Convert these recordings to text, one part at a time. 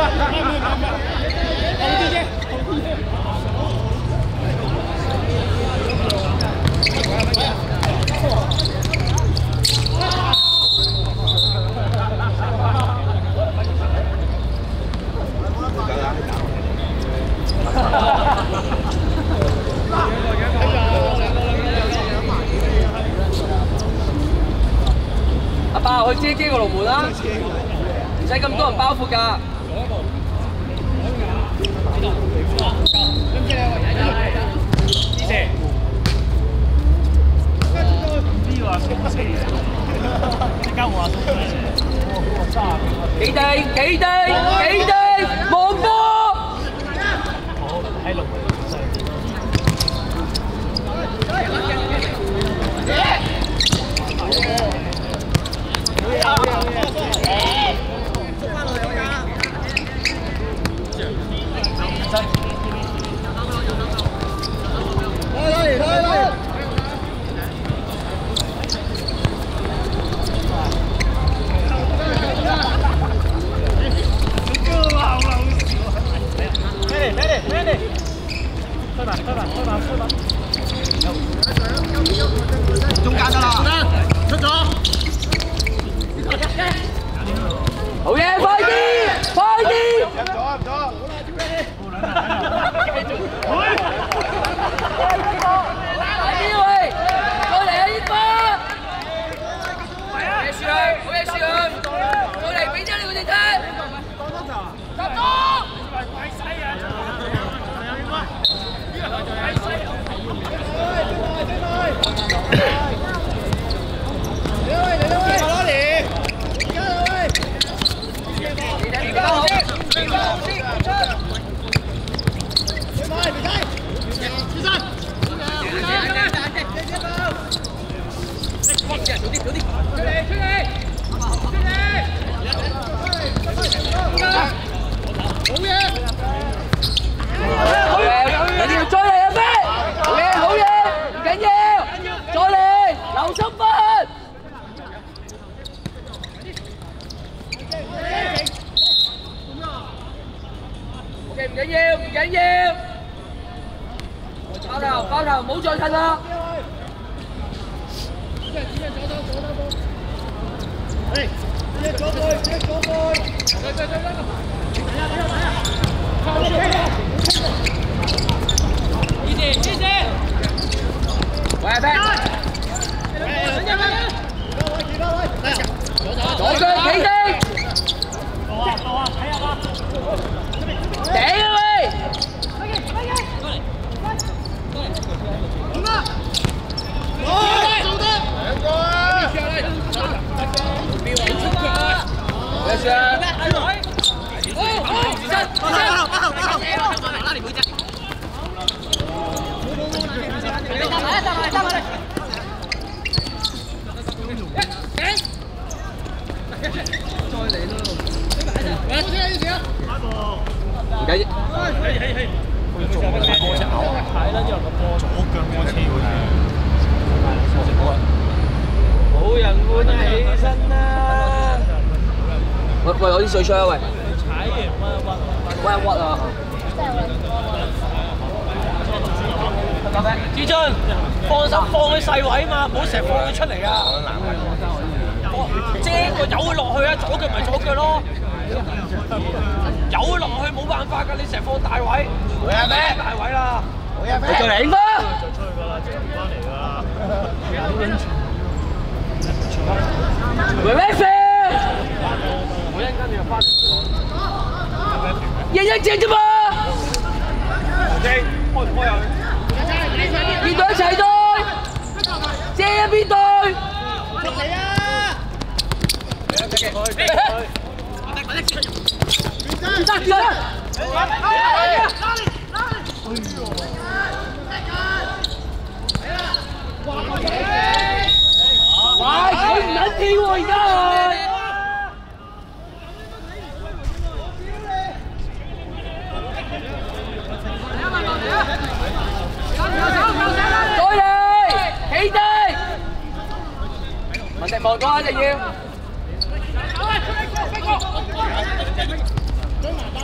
阿爸，去遮個龍門啦，唔使咁多人包括㗎。企定，企定，企定，望波。好，喺龍門上。中間得啦，出咗。好嘢，快啲，快啲！入咗，入咗。好啦，接咩？繼續。快啲喂，過嚟啊，英哥！好嘢，樹佢，好嘢，樹佢，過嚟俾咗你佢哋睇。集中！快細啊！唔緊要，唔緊要。包頭，唔好再近啦。喂，阿左腳企定。頂啊喂！唔緊要。左腳摩車喎，冇人換啊！起身啦！喂，攞啲水槍喂！踩完屈啊！志俊，放心放佢細位嘛，唔好成日放佢出嚟啊！遮個由佢落去啊，左腳咪左腳咯。有落去冇辦法㗎，你成日放大位，冇咩大位啦，你再嚟應啦，再出去㗎啦，即係唔翻嚟㗎啦。喂咩飛？我一陣間你又翻嚟。一隻啫嘛。開唔開啊？邊隊一齊隊？遮啊邊隊？落嚟啊！哇！佢唔撚跳喎，而家係。再嚟，起地。文迪望咗一定要。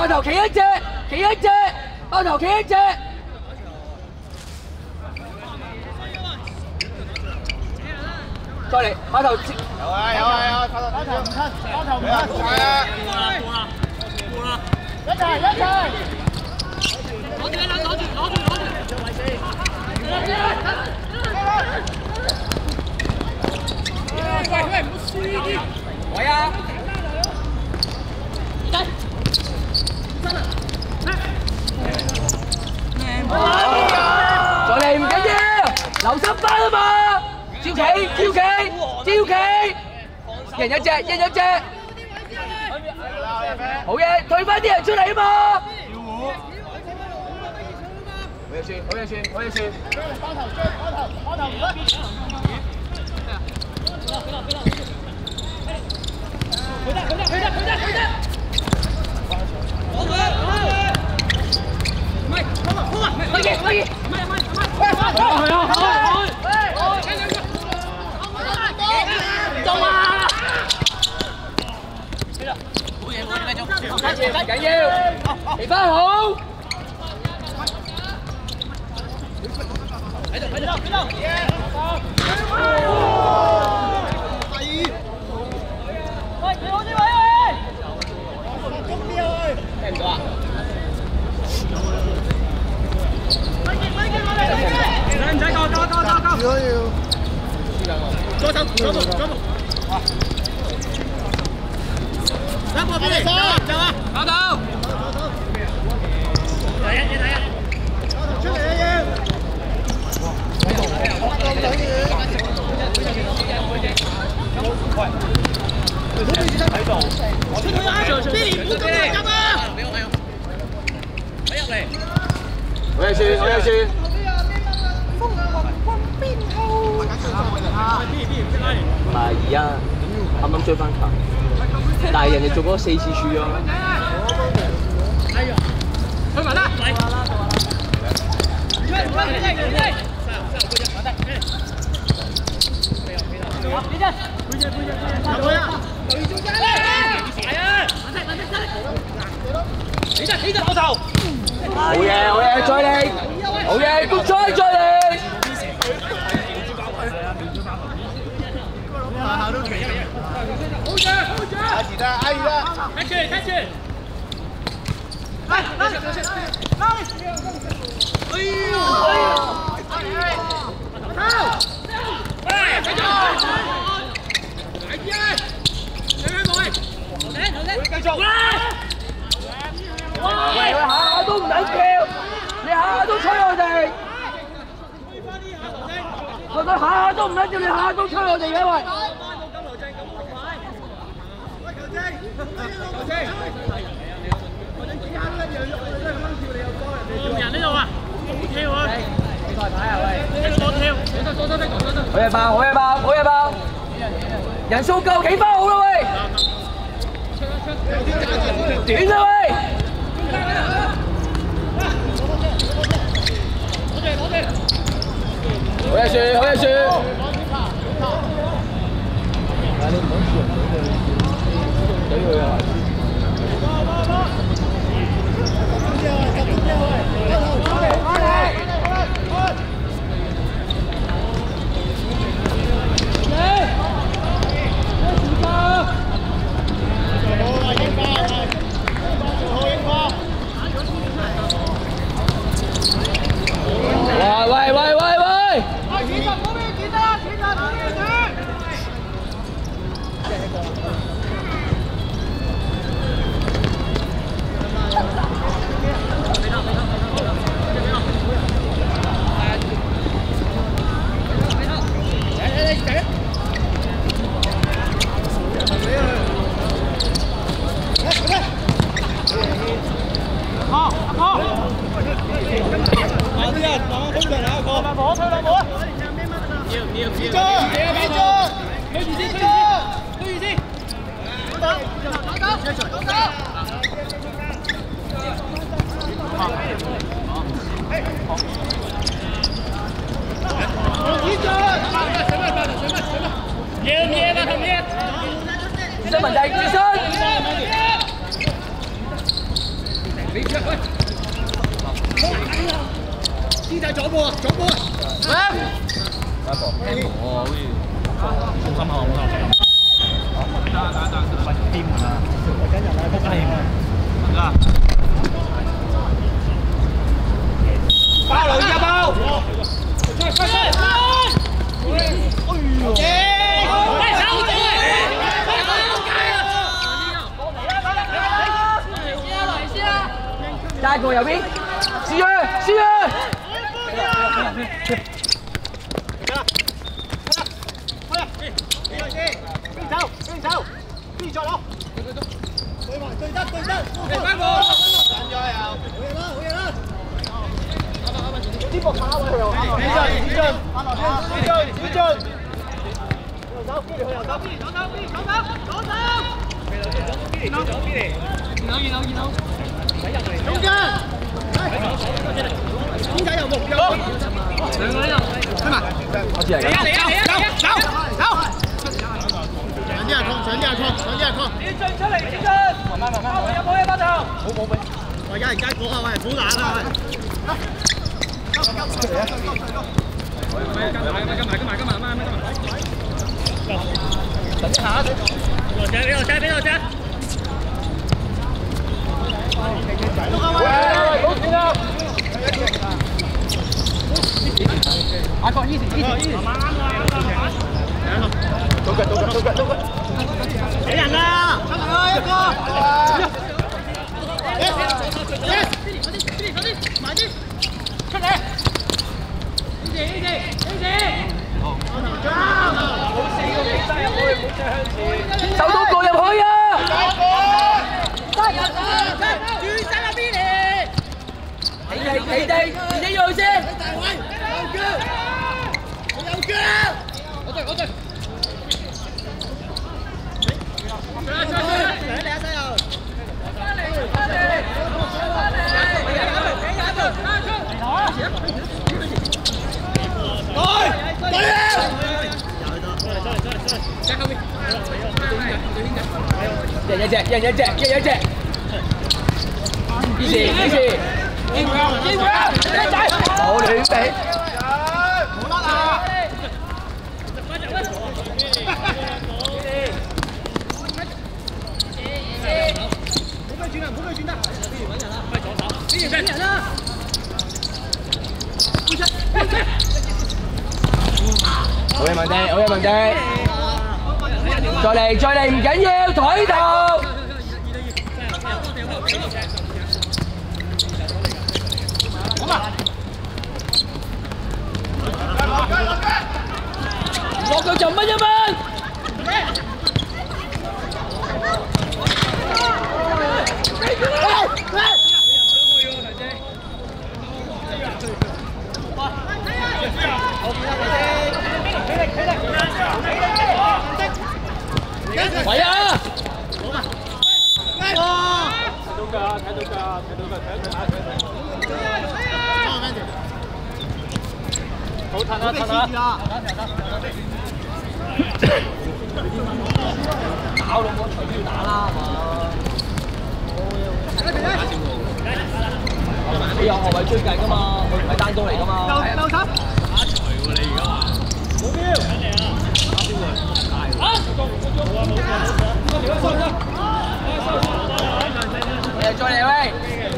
爆頭企一隻，企一隻，爆頭企一隻。再嚟，爆頭。有啊有啊有啊，爆頭唔吞，爆頭唔吞。係啊。過啦。一齊一齊。攞住啦，攞住。喂，唔好輸啲。喂啊！再嚟唔緊要，留心翻啊嘛！招企，贏一隻，好嘢，退翻啲人出嚟啊嘛！好嘢算，包頭唔得。佢得。好佢。唔係，可以。中啊！好嘢，繼續，唔緊要，嚟翻好。喺度。喂，你好啲位。聽唔到啊？唔使救！如果要左手，兩個俾你，走啊！跑到，第一，出嚟啊！喺度，我出去啊！邊唔好咁急啊！喺入嚟，我也算。唔係而家啱追翻球，但係人哋做嗰4次處咗。去埋啦！起得攞頭！好嘢，再嚟！好嘢，谷再嚟！下都奇一嘢，好住！阿時得，阿二啦，睇住！嚟！哎呦！繼續！喂，下下都唔撚跳，你下下都吹我哋。佢下下都唔撚跳，你下下都吹我哋嘅喂。人呢度啊，好跳啊！台牌啊喂，多跳，好嘢爆！人數夠，企翻好啦喂！短啦喂！好嘢算！你唔好住人俾佢啊！ 師仔左波，左波。 一個聽我好似重心口咁。喂，掂啊！緊人啦，撲街！包留意啊包！下一個右邊，試啊！中間，邊仔有目標？兩個喺度，開埋。我知嚟㗎。走！上啲人衝！點進出嚟？點進？慢慢。有冇嘢？班頭。冇。我而家講下喂，好難啊喂。跟埋。等一下。俾我車。好錢啊！阿國easy，慢慢。到腳。俾人啦！出嚟一個。埋啲。出嚟。easy。手到過入去啊！轉身啊 Billy！ 企地，自己要先。大位，有腳。我對。嚟啊細路！翻嚟！一隻，幾時？機會啊！好亂地，冇得啊！唔好轉得，快左手，邊人啊！好嘢文地，再嚟唔緊要，抬頭。落腳就掹一掹。喂啊！睇到㗎，好褪啊！搞到我隨都要打啦，係嘛？你有後衞追計㗎嘛？佢唔係單刀嚟㗎嘛？鬥手！打除喎你而家話？冇標！再嚟喂！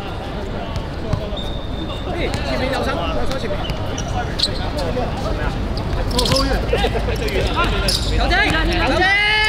前面有手前面。好遠！球證！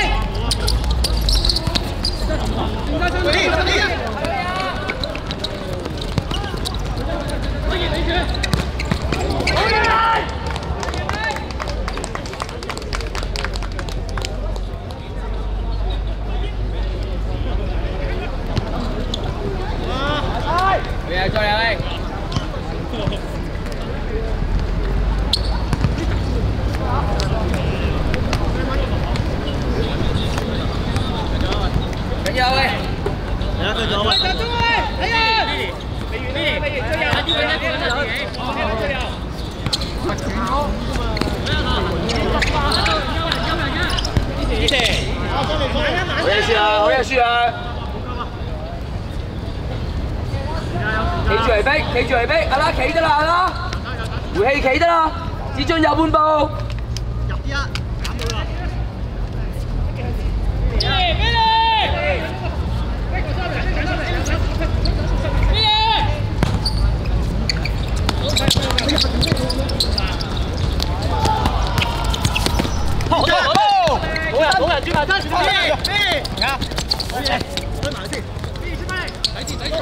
再嚟喂！緊要喂！嚟啊！對咗喂！集中喂！睇啊！未完，最右，最右。好嘢輸啊！企住嚟逼，阿拉企得啦，阿拉。 回氣企得啦，只進右半步。 入啲啊，減到啦。 冇人轉埋身， 好嘢，推埋先，抵住。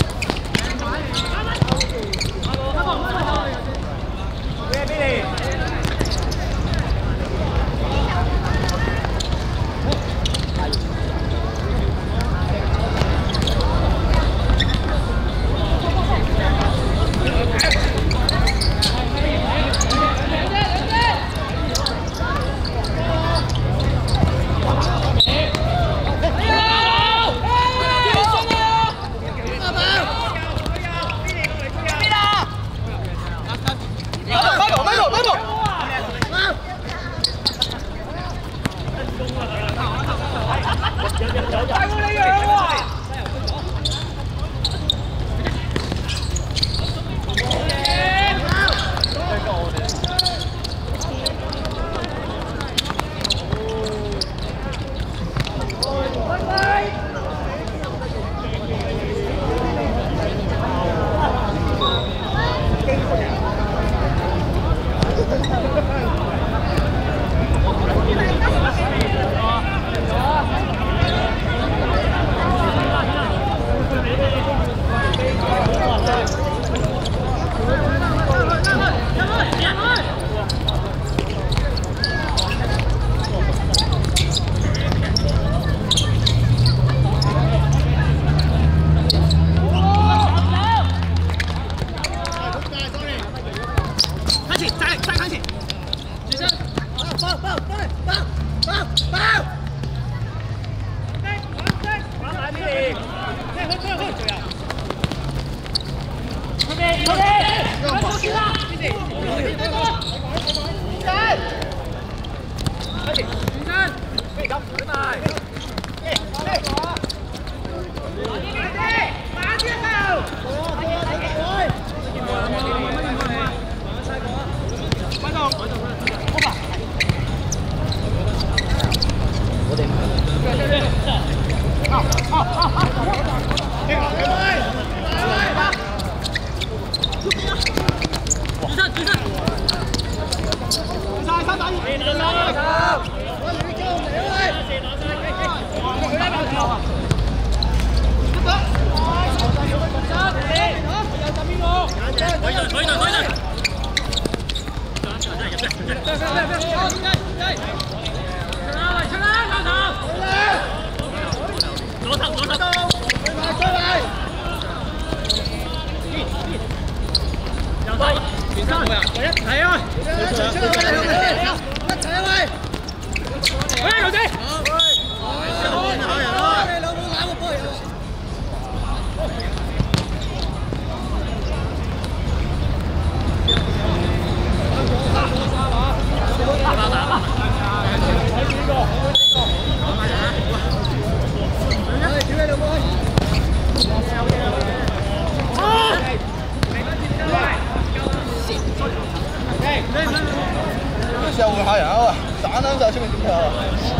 下會下人啊！散啱晒出面點跳啊！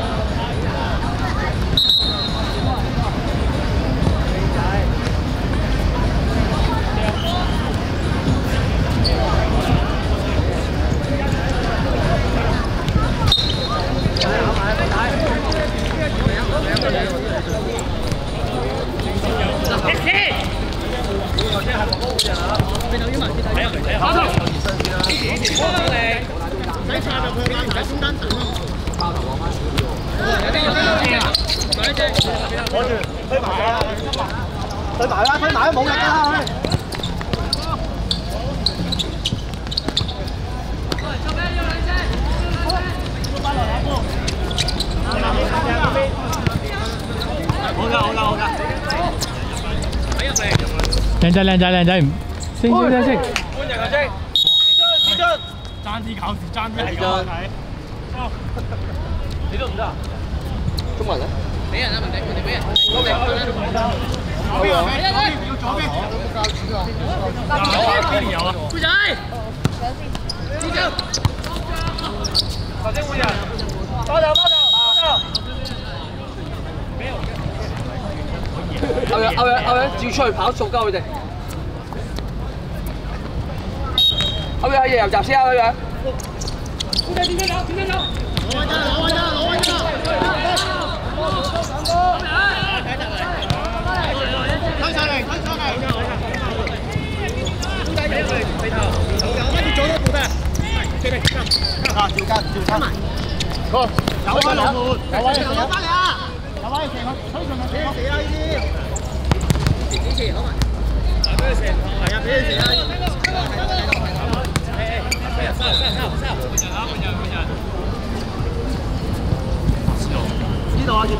推埋啦，推埋都冇力啦！ 靚仔靚仔靚仔，升升升升！ 歡迎阿晶，子俊，爭啲搞事，爭啲係咁睇。你都唔得啊？ 中文咧？俾人啊，文迪，佢哋俾人。 左邊要左邊。 有啊，幾年有啊？ 妹仔。 頭先換人，包頭。 歐陽，照出去跑，掃鳩佢哋。歐陽，夜遊閘先啊，歐陽。 點樣走？攞位啦！推上嚟！乜嘢做都冇得。啊！照跟。好，有位攞翻嚟啊！有位成個推上嚟，俾佢射啦呢啲。幾次好嘛？俾佢射，係啊，俾佢射啦。三呢度啊，前邊。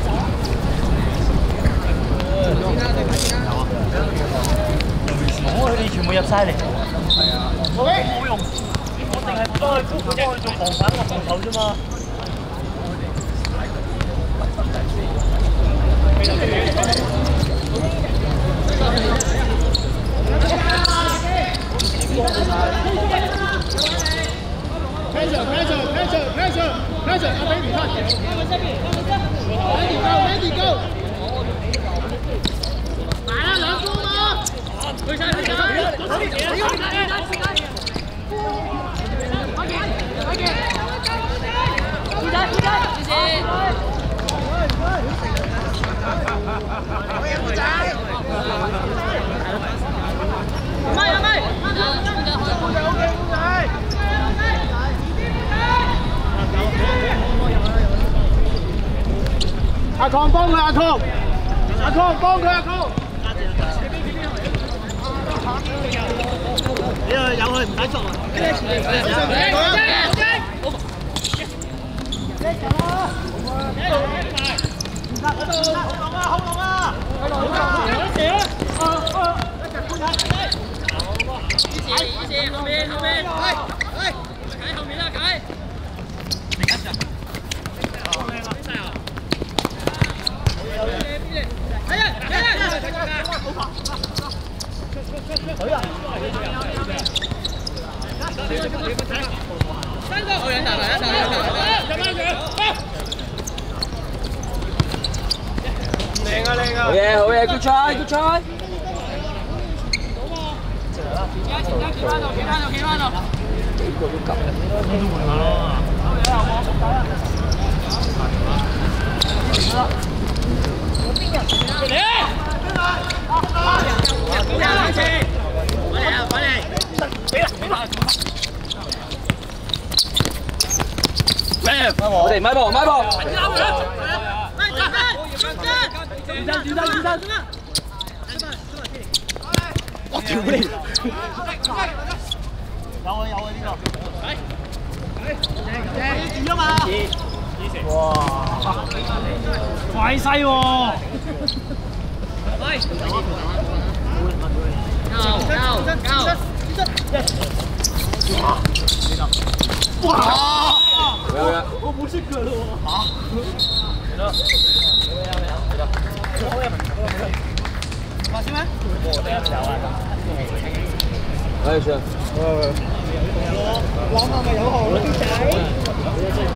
冇啊！佢哋全部入晒嚟。係啊。冇用，我淨係幫佢做防反個防頭啫嘛。Pressure，阿比你看。Mandy go。來啊，兩波嘛！去晒。阿康幫佢，阿康幫佢，阿康。有佢唔使捉啊！好嘢 ，good try。企翻度。幾個都夾。我哋買波。我屌你！有啊呢個。住啊嘛！哇！快勢喎！哇！我冇識佢咯喎！話先咩？係上。往後咪有號咯，仔。